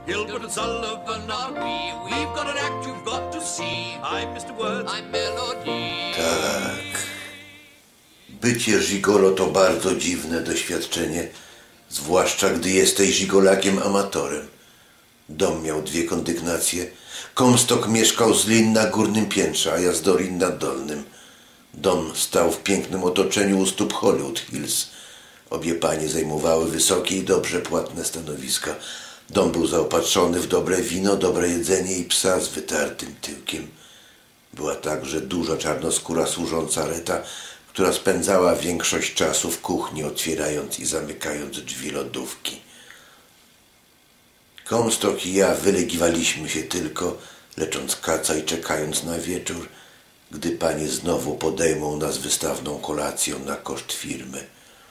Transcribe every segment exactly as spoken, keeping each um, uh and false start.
Gilbert and Sullivan are we. We've got an act you've got to see. I'm mister Words, I'm Melody. Tak. Bycie gigolo to bardzo dziwne doświadczenie, zwłaszcza gdy jesteś gigolakiem amatorem. Dom miał dwie kondygnacje. Comstock mieszkał z Lynn na górnym piętrze, a ja z Dorin na dolnym. Dom stał w pięknym otoczeniu u stóp Hollywood Hills. Obie panie zajmowały wysokie i dobrze płatne stanowiska. Dom był zaopatrzony w dobre wino, dobre jedzenie i psa z wytartym tyłkiem. Była także duża czarnoskóra służąca Reta, która spędzała większość czasu w kuchni, otwierając i zamykając drzwi lodówki. Comstock i ja wylegiwaliśmy się tylko, lecząc kaca i czekając na wieczór, gdy panie znowu podejmą nas wystawną kolacją na koszt firmy.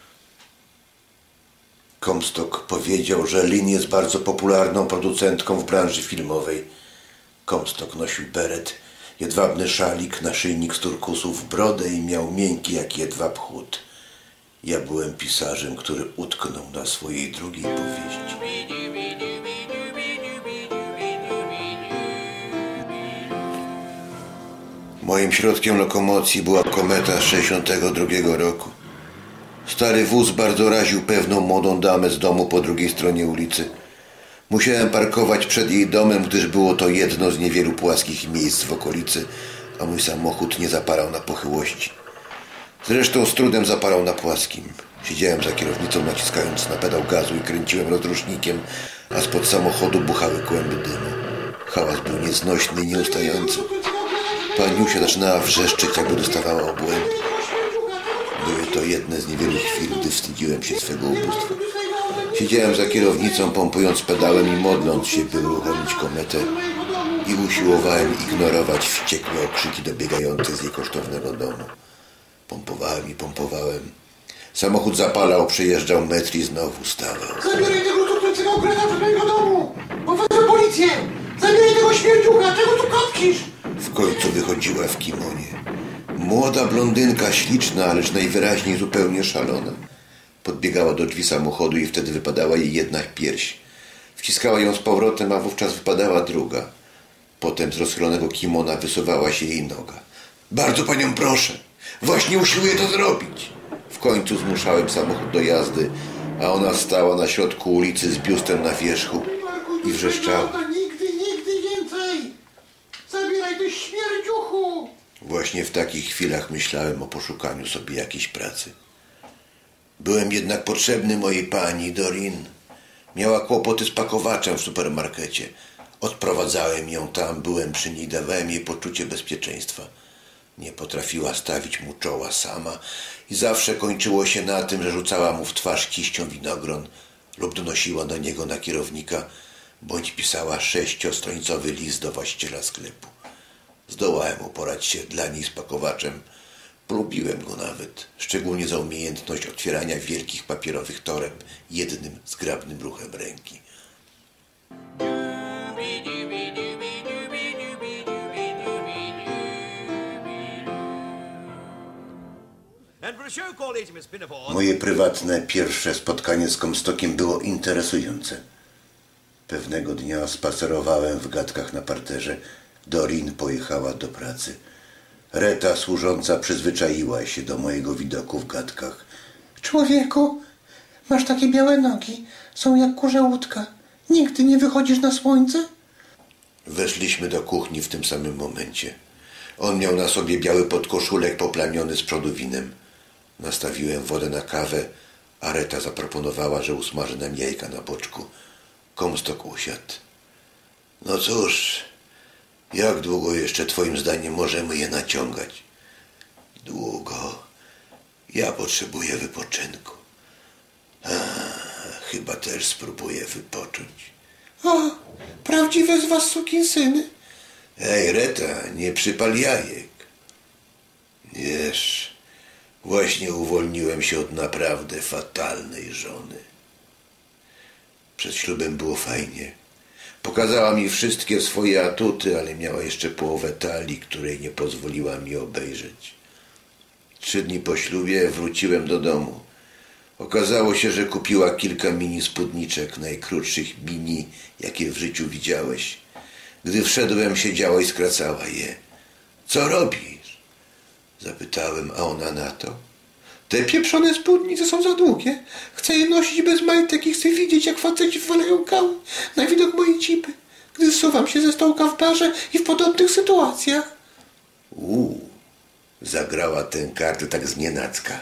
Comstock powiedział, że Lynn jest bardzo popularną producentką w branży filmowej. Comstock nosił beret, jedwabny szalik, naszyjnik z turkusów, brodę i miał miękki jak jedwab chód. Ja byłem pisarzem, który utknął na swojej drugiej powieści. Moim środkiem lokomocji była kometa z sześćdziesiątego drugiego roku. Stary wóz bardzo raził pewną młodą damę z domu po drugiej stronie ulicy. Musiałem parkować przed jej domem, gdyż było to jedno z niewielu płaskich miejsc w okolicy, a mój samochód nie zaparał na pochyłości. Zresztą z trudem zaparał na płaskim. Siedziałem za kierownicą, naciskając na pedał gazu i kręciłem rozrusznikiem, a spod samochodu buchały kłęby dymu. Hałas był nieznośny i nieustający. Paniusia zaczynała wrzeszczeć, jakby dostawała obłędu. Były to jedne z niewielu chwil, gdy wstydziłem się swego ubóstwa. Siedziałem za kierownicą, pompując pedałem i modląc się, by uruchomić kometę, i usiłowałem ignorować wściekłe okrzyki dobiegające z jej kosztownego domu. Pompowałem i pompowałem. Samochód zapalał, przejeżdżał metr i znowu stawał. Zabieraj tego cukrzycego ukręta z mojego domu! Powadzę policję! Zabieraj tego śmierdziucha! Czego tu kopcisz? W końcu wychodziła w kimonie. Młoda blondynka, śliczna, lecz najwyraźniej zupełnie szalona. Podbiegała do drzwi samochodu i wtedy wypadała jej jedna pierś. Wciskała ją z powrotem, a wówczas wypadała druga. Potem z rozchylonego kimona wysuwała się jej noga. Bardzo panią proszę, właśnie usiłuję to zrobić. W końcu zmuszałem samochód do jazdy, a ona stała na środku ulicy z biustem na wierzchu i wrzeszczała. Nigdy, nigdy więcej! Zabieraj do śmierdziuchu! Właśnie w takich chwilach myślałem o poszukaniu sobie jakiejś pracy. Byłem jednak potrzebny mojej pani Dorin. Miała kłopoty z pakowaczem w supermarkecie. Odprowadzałem ją tam, byłem przy niej, dawałem jej poczucie bezpieczeństwa. Nie potrafiła stawić mu czoła sama i zawsze kończyło się na tym, że rzucała mu w twarz kiścią winogron lub donosiła do niego na kierownika, bądź pisała sześciostronicowy list do właściciela sklepu. Zdołałem uporać się dla niej z pakowaczem. Polubiłem go nawet, szczególnie za umiejętność otwierania wielkich papierowych toreb jednym zgrabnym ruchem ręki. Moje prywatne pierwsze spotkanie z Comstockiem było interesujące. Pewnego dnia spacerowałem w gadkach na parterze. Dorin pojechała do pracy. Reta służąca przyzwyczaiła się do mojego widoku w gadkach. Człowieku, masz takie białe nogi, są jak kurze łódka. Nigdy nie wychodzisz na słońce? Weszliśmy do kuchni w tym samym momencie. On miał na sobie biały podkoszulek poplamiony z przodu winem. Nastawiłem wodę na kawę, a Reta zaproponowała, że usmaży nam jajka na boczku. Comstock usiadł. No cóż, jak długo jeszcze twoim zdaniem możemy je naciągać? Długo. Ja potrzebuję wypoczynku. A, chyba też spróbuję wypocząć. O, prawdziwe z was sukinsyny. Ej, Reta, nie przypal jajek. Wiesz, właśnie uwolniłem się od naprawdę fatalnej żony. Przed ślubem było fajnie. Pokazała mi wszystkie swoje atuty, ale miała jeszcze połowę talii, której nie pozwoliła mi obejrzeć. Trzy dni po ślubie wróciłem do domu. Okazało się, że kupiła kilka mini spódniczek, najkrótszych mini, jakie w życiu widziałeś. Gdy wszedłem, siedziała i skracała je. Co robisz? Zapytałem, a ona na to. Te pieprzone spódnice są za długie. Chcę je nosić bez majtek i chcę widzieć, jak faceci wywalają gały na widok mojej cipy, gdy zsuwam się ze stołka w barze i w podobnych sytuacjach. Uuu, zagrała tę kartę tak znienacka.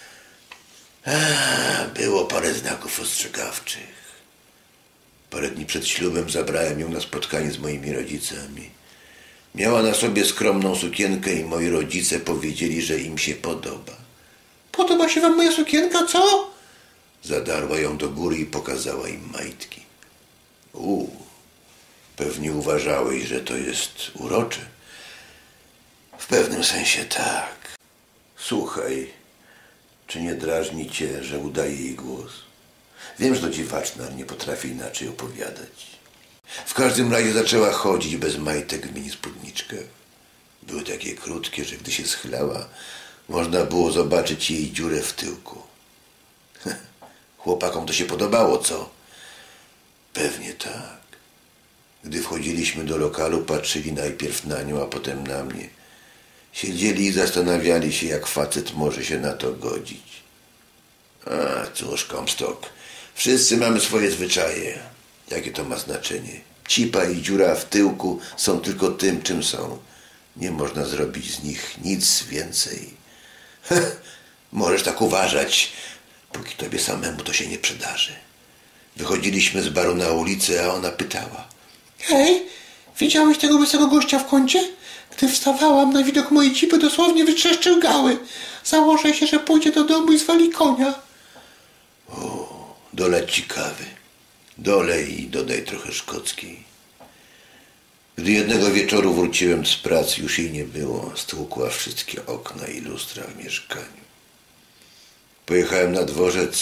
A, było parę znaków ostrzegawczych. Parę dni przed ślubem zabrałem ją na spotkanie z moimi rodzicami. Miała na sobie skromną sukienkę i moi rodzice powiedzieli, że im się podoba. Podoba się wam moja sukienka, co? Zadarła ją do góry i pokazała im majtki. U, pewnie uważałeś, że to jest urocze. W pewnym sensie tak. Słuchaj, czy nie drażni cię, że udaje jej głos? Wiem, że to dziwaczne, ale nie potrafię inaczej opowiadać. W każdym razie zaczęła chodzić bez majtek w mini spódniczkach. Były takie krótkie, że gdy się schylała, można było zobaczyć jej dziurę w tyłku. Chłopakom to się podobało, co? Pewnie tak. Gdy wchodziliśmy do lokalu, patrzyli najpierw na nią, a potem na mnie. Siedzieli i zastanawiali się, jak facet może się na to godzić. A cóż, Comstock, wszyscy mamy swoje zwyczaje. Jakie to ma znaczenie? Cipa i dziura w tyłku są tylko tym, czym są. Nie można zrobić z nich nic więcej. Możesz tak uważać, póki tobie samemu to się nie przydarzy. Wychodziliśmy z baru na ulicę, a ona pytała. Hej, widziałeś tego łysego gościa w kącie? Gdy wstawałam, na widok mojej cipy dosłownie wytrzeszczył gały. Założę się, że pójdzie do domu i zwali konia. O, doleć ci kawy. Dolej i dodaj trochę szkockiej. Gdy jednego wieczoru wróciłem z pracy, już jej nie było. Stłukła wszystkie okna i lustra w mieszkaniu. Pojechałem na dworzec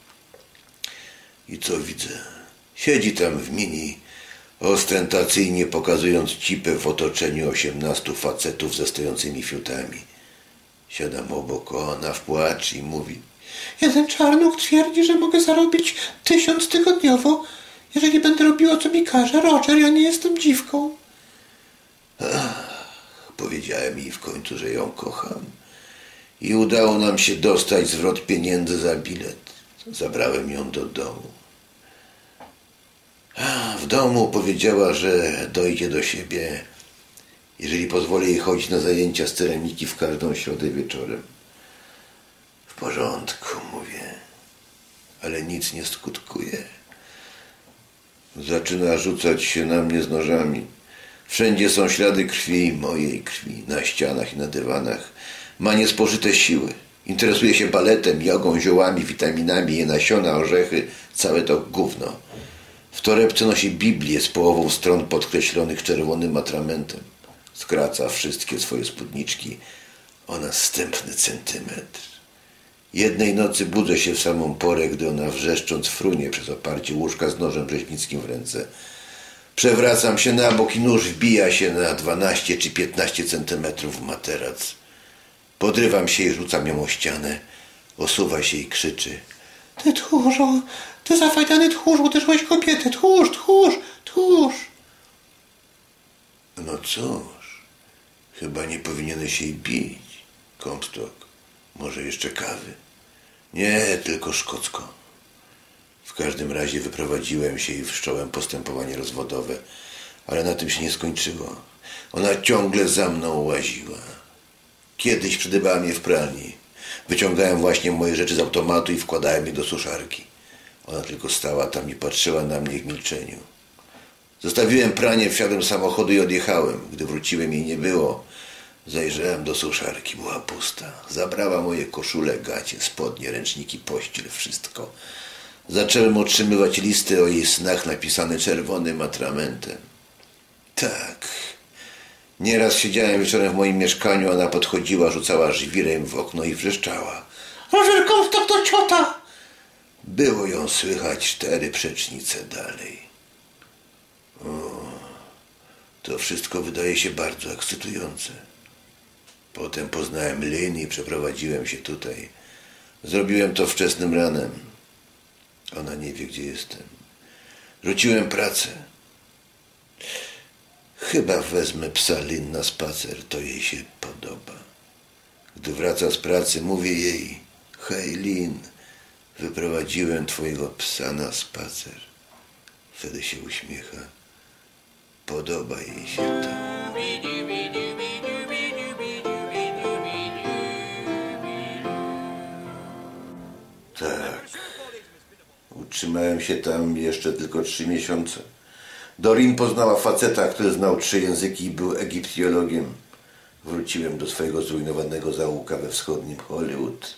i co widzę? Siedzi tam w mini, ostentacyjnie pokazując cipę w otoczeniu osiemnastu facetów ze stojącymi fiutami. Siadam obok, ona w płacz i mówi. Jeden czarnuk twierdzi, że mogę zarobić tysiąc tygodniowo, jeżeli będę robiła, co mi każe. Roger, ja nie jestem dziwką. Ach, powiedziałem jej w końcu, że ją kocham. I udało nam się dostać zwrot pieniędzy za bilet. Zabrałem ją do domu. Ach, w domu powiedziała, że dojdzie do siebie, jeżeli pozwolę jej chodzić na zajęcia z ceramiki w każdą środę wieczorem. W porządku, mówię, ale nic nie skutkuje. Zaczyna rzucać się na mnie z nożami. Wszędzie są ślady krwi, mojej krwi, na ścianach i na dywanach. Ma niespożyte siły. Interesuje się baletem, jogą, ziołami, witaminami, je nasiona, orzechy, całe to gówno. W torebce nosi Biblię z połową stron podkreślonych czerwonym atramentem. Skraca wszystkie swoje spódniczki o następny centymetr. Jednej nocy budzę się w samą porę, gdy ona wrzeszcząc frunie przez oparcie łóżka z nożem rzeźnickim w ręce. Przewracam się na bok i nóż wbija się na dwanaście czy piętnaście centymetrów w materac. Podrywam się i rzucam ją o ścianę. Osuwa się i krzyczy. Ty tchórzu, ty zafajdany tchórzu, uderzyłeś kobietę, tchórz, tchórz, tchórz. No cóż, chyba nie powinieneś jej bić, Comstock. Może jeszcze kawy? Nie, tylko szkocko. W każdym razie wyprowadziłem się i wszcząłem postępowanie rozwodowe, ale na tym się nie skończyło. Ona ciągle za mną łaziła. Kiedyś przydybała mnie w pralni. Wyciągałem właśnie moje rzeczy z automatu i wkładałem je do suszarki. Ona tylko stała tam i patrzyła na mnie w milczeniu. Zostawiłem pranie, wsiadłem do samochodu i odjechałem. Gdy wróciłem, jej nie było. Zajrzałem do suszarki, była pusta. Zabrała moje koszule, gacie, spodnie, ręczniki, pościel, wszystko. Zacząłem otrzymywać listy o jej snach napisane czerwonym atramentem. Tak. Nieraz siedziałem wieczorem w moim mieszkaniu, ona podchodziła, rzucała żwirem w okno i wrzeszczała. Roger Comstock to ciota! Było ją słychać cztery przecznice dalej. O, to wszystko wydaje się bardzo ekscytujące. Potem poznałem Lynn i przeprowadziłem się tutaj. Zrobiłem to wczesnym ranem. Ona nie wie, gdzie jestem. Rzuciłem pracę. Chyba wezmę psa Lin na spacer, to jej się podoba. Gdy wraca z pracy, mówię jej: hej Lin, wyprowadziłem twojego psa na spacer. Wtedy się uśmiecha. Podoba jej się to. Tak. Utrzymałem się tam jeszcze tylko trzy miesiące. Doreen poznała faceta, który znał trzy języki i był egiptiologiem. Wróciłem do swojego zrujnowanego zaułka we wschodnim Hollywood.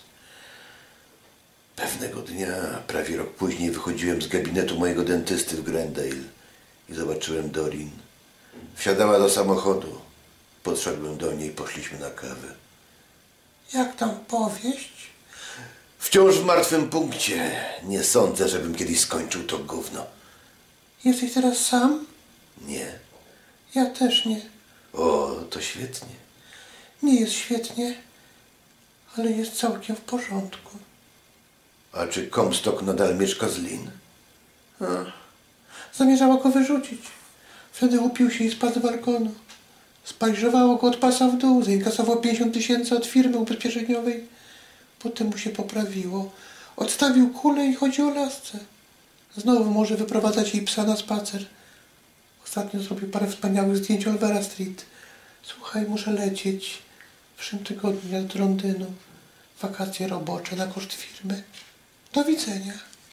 Pewnego dnia, prawie rok później, wychodziłem z gabinetu mojego dentysty w Glendale i zobaczyłem Doreen. Wsiadała do samochodu. Podszedłem do niej i poszliśmy na kawę. Jak tam powieść? Wciąż w martwym punkcie. Nie sądzę, żebym kiedyś skończył to gówno. Jesteś teraz sam? Nie. Ja też nie. O, to świetnie. Nie jest świetnie, ale jest całkiem w porządku. A czy Comstock nadal mieszka z Lin? A. Zamierzała go wyrzucić. Wtedy upił się i spadł z balkonu. Spajżowało go od pasa w dół, zainkasował pięćdziesiąt tysięcy od firmy ubezpieczeniowej. Potem mu się poprawiło. Odstawił kulę i chodzi o lasce. Znowu może wyprowadzać jej psa na spacer. Ostatnio zrobił parę wspaniałych zdjęć Olvera Street. Słuchaj, muszę lecieć. W przyszłym tygodniu do Londynu. Wakacje robocze na koszt firmy. Do widzenia.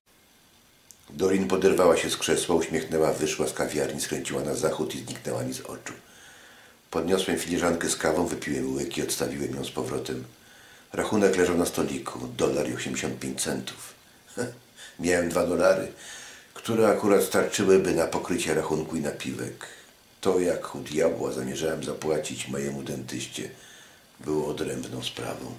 Doreen poderwała się z krzesła, uśmiechnęła, wyszła z kawiarni, skręciła na zachód i zniknęła mi z oczu. Podniosłem filiżankę z kawą, wypiłem łyk i odstawiłem ją z powrotem. Rachunek leżał na stoliku. Dolar i osiemdziesiąt pięć centów. Miałem dwa dolary, które akurat starczyłyby na pokrycie rachunku i napiwek. To, jak u diabła zamierzałem zapłacić mojemu dentyście, było odrębną sprawą.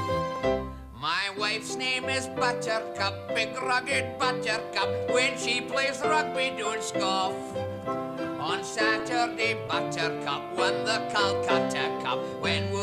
My wife's name is Buttercup, big rugged Buttercup. When she plays rugby, don't scoff. On Saturday, Buttercup won the Calcutta Cup. When